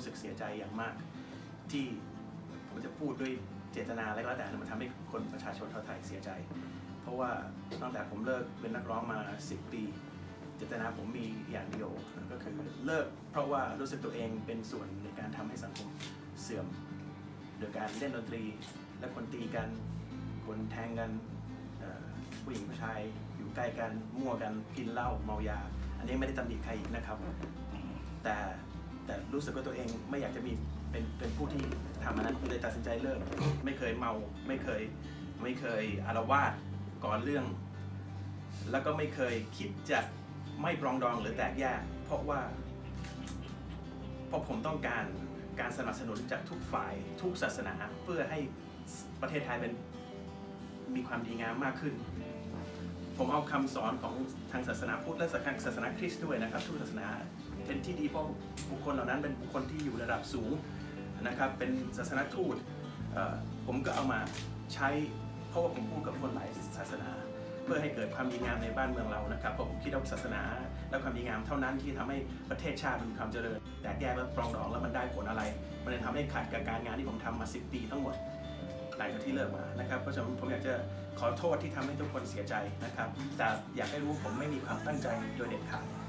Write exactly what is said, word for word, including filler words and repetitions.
สึกเสียใจอย่างมากที่ผมจะพูดด้วยเจตนาอะไรก็แล้วแต่มันทำให้คนประชาชนชาวไทยเสียใจเพราะว่าตั้งแต่ผมเลิกเป็นนักร้องมาสิบปีเจตนาผมมีอย่างเดียวก็คือเลิกเพราะว่ารู้สึกตัวเองเป็นส่วนในการทำให้สังคมเสื่อมโดยการเล่นดนตรีและคนตีกันคนแทงกันผู้หญิงผู้ชายอยู่ใกล้กันมั่วกันกินเหล้าเมายาอันนี้ไม่ได้ตำหนิใครอีกนะครับแต่แต่รู้สึกว่าตัวเองไม่อยากจะมีเป็นเป็นผู้ที่ทำอันนั้นเลยตัดสินใจเลิกไม่เคยเมาไม่เคยไม่เคยอาละวาดก่อเรื่องแล้วก็ไม่เคยคิดจะไม่ปรองดองหรือแตกแยกเพราะว่าเพราะผมต้องการการสนับสนุนจากทุกฝ่ายทุกศาสนาเพื่อให้ประเทศไทยเป็นมีความดีงามมากขึ้นผมเอาคำสอนของทางศาสนาพุทธและศาสนาคริสต์ด้วยนะครับทุกศาสนาเป็นที่ดีเพราะบุคคลเหล่านั้นเป็นบุคคลที่อยู่ระดับสูงนะครับเป็นศาสนทูตผมก็เอามาใช้เพราะว่าผมพูดกับคนหลายศาสนาเพื่อให้เกิดความดีงามในบ้านเมืองเรานะครับเพราะผมคิดว่าศาสนาและความดีงามเท่านั้นที่ทำให้ประเทศชาติมีความเจริญแตกแยกและปรองดองแล้วมันได้ผลอะไรมันเลยทำให้ขัดกับการงานที่ผมทำมาสิบปีทั้งหมดหลังจากที่เลิกมานะครับเพราะฉะนั้นผมอยากจะขอโทษที่ทำให้ทุกคนเสียใจนะครับแต่อยากให้รู้ผมไม่มีความตั้งใจโดยเด็ดขาด